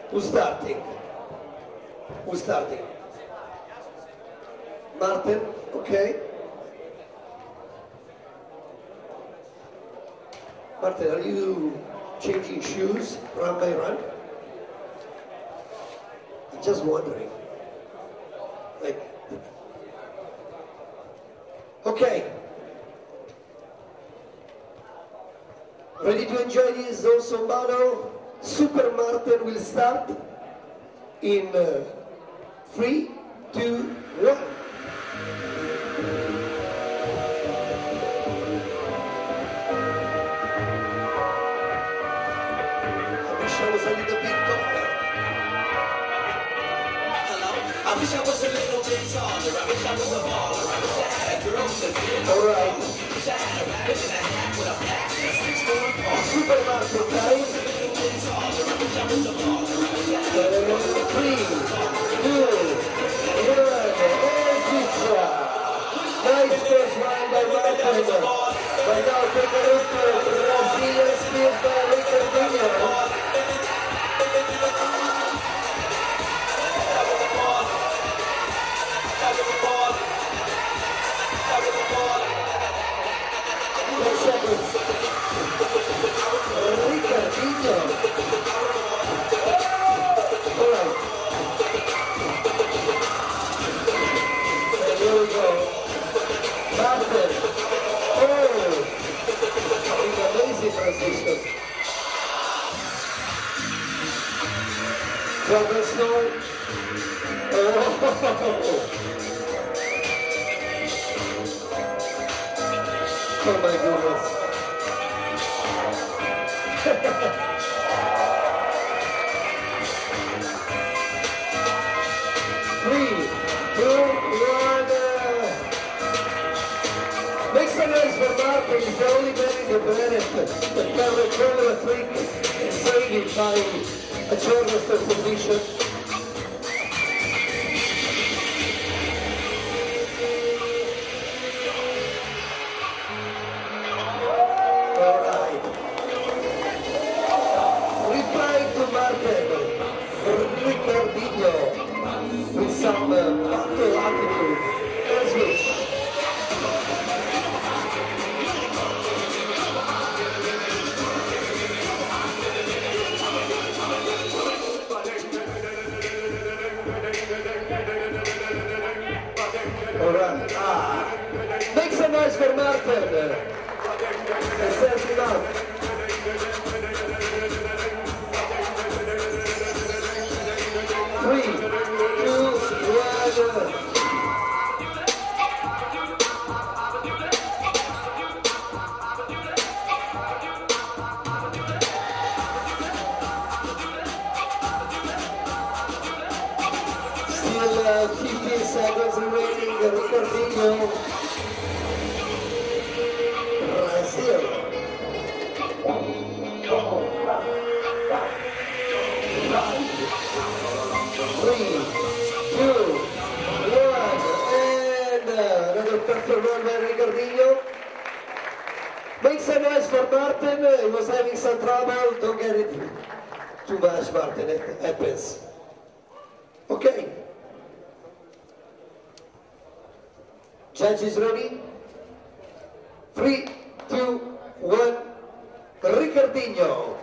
Who's starting? Who's starting? Martin, okay. Martin, are you changing shoes run by run? I'm just wondering. Like, okay. Ready to enjoy this awesome battle? Super Martin will start in 3, 2, 1. I was a little bit taller. Hello? I wish I was a little bit taller. I wish I was a baller. I wish I had a girl to feel. Alright. Wish I had a rabbit in a hat with a pack and 6 4 apart. Super Martin, guys. I wish I was a little bit taller. I wish I was a baller. I wish I had a girl to feel. 3, 2, 1, pizza. Nice first round by Martin. But now take a look at Brazilian speed by Ricardinho. Oh my goodness. 3, 2, 1. Make some noise for Martin. He's the only man in the planet that can recover a trick and save it by a Charleston position. With some battle attitude, as wish. Alright, make some noise for Martin. And send him out. Still 15 seconds remaining, Ricardinho. Brazil. 3, 2, 1, and another perfect run by Ricardinho. Make some noise for Martin. He was having some trouble. Don't get it too much, Martin. It happens. Okay. Judges ready? 3, 2, 1. Ricardinho.